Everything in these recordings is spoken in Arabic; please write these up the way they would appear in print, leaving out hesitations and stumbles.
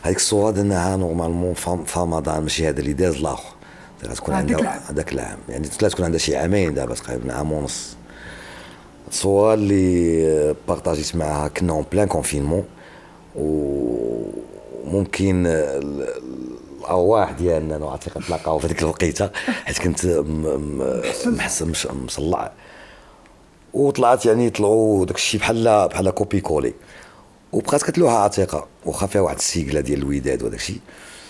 هذيك الصوره درناها نورمالمون فمضان، ماشي هذا اللي داز الاخر، غتكون عندها هذاك العام، يعني تكون عندها شي عامين دابا تقريبا، عام ونص. الصوره اللي بارطاجيت معاها كنا اون بلان كونفينمون، وممكن الارواح ديالنا نعتقد تلاقاو في هذيك الوقيته، حيت كنت محسن مصلع، وطلعت يعني طلعوا داك الشيء بحال كوبي كولي، وبقات كتلوحه عتيقه واخا فيها واحد السيكله ديال الوداد وداك الشيء.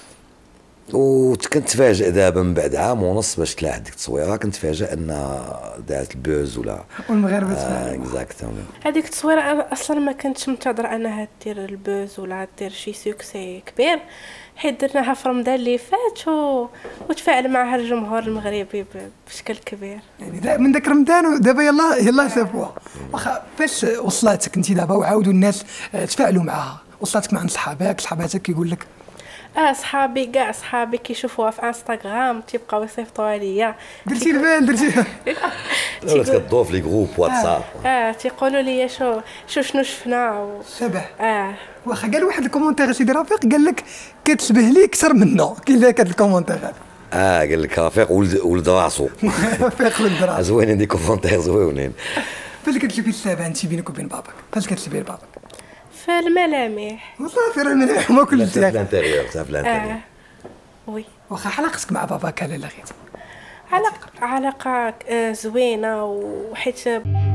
وكنتفاجئ دابا من بعد عام ونص باش تلاح ديك التصويره، كنتفاجئ ان دارت البوز ولا والمغاربه اكزاكتومون. هذيك التصويره اصلا ما كنتش منتظره انها دير البوز ولا دير شي سوكسي كبير، حيت درناها في رمضان اللي فات وتفاعل معها الجمهور المغربي بشكل كبير. يعني من ذاك رمضان ودابا يلا شافوها. واخا فاش وصلتك انت دابا وعاودوا الناس تفاعلوا معها، وصلتك مع صحاباتك كيقول لك؟ صحابي كاع صحابي كيشوفوها في انستغرام تيبقاو يصيفطوها ليا. درتي البال درتي ولات كتدور في لي جروب واتساب. تيقولوا لي شنو شفنا شبه. واخا قال واحد الكومونتير سيدي رفيق قال لك كتشبه لي اكثر منه، كاين لك هذا الكومونتير هذا. قال لك رفيق ولد راسو. رفيق ولد راسو. زوينين دي كومونتير زوينين. فاش كتلبي السابع انت بينك وبين باباك؟ فاش كتلبي لباباك؟ في الملامح. وصافي راه الملامح ما كل شيء. في الانتيريور في الانتيريور. وي. واخا علاقتك مع باباك لا غير علاقة زوينة، وحيت